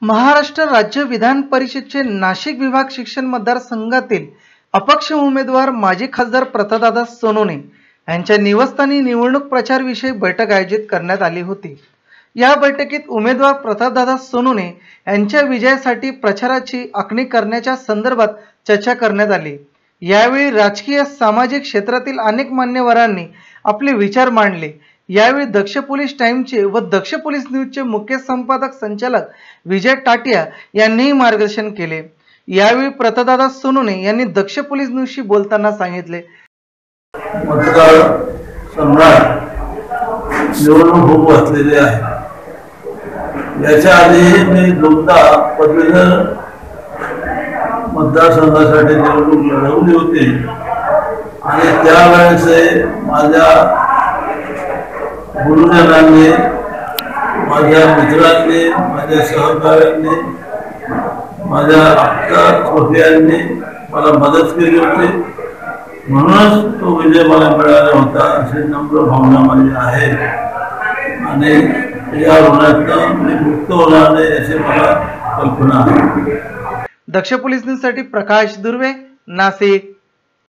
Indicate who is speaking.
Speaker 1: महाराष्ट्र राज्य विधान परिषदेचे नाशिक विभाग शिक्षण मतदारसंघातील अपक्ष उमेदवार माजी खासदार प्रतापदादा सोनवणे यांच्या निवासस्थानी निवडणूक प्रचार विषयी बैठक आयोजित करण्यात आली होती। या बैठकीत उमेदवार प्रतापदादा सोनवणे यांच्या विजयासाठी प्रचाराची आखणी करण्याच्या संदर्भात चर्चा करण्यात आली। यावेळी राजकीय सामाजिक क्षेत्रातील अनेक मान्यवरांनी आपले विचार मांडले। यावेळी दक्ष पोलीस टाइमचे व दक्ष पोलीस न्यूजचे मुख्य संपादक संचालक विजय टाटिया यांनीही मार्गदर्शन केले। यावेळी प्रतापदादा सोनवणे यांनी दक्ष पोलीस न्यूजशी बोलताना सांगितले,
Speaker 2: मतदार सम्राट निवडणूक होऊ घातलेली आहे। याच्या आधी मी दोनदा पदवीधर मतदारसंघासाठी निवडणूक लढवली होती आणि त्यावेळेस माझ्या गुरुजनांनी, माझ्या मित्रांनी, माझ्या सहकार्यांनी, माझ्या आप्तास्वकीयांनी मला मदत केली होती। म्हणूनच तो विजय मला मिळाला होता अशी नम्र भावना माझी आहे आणि या ऋणातून मी मुक्त होणार नाही अशी मला कल्पना आहे।
Speaker 1: दक्ष पोलीस न्यूजसाठी प्रकाश दुर्वे, नाशिक।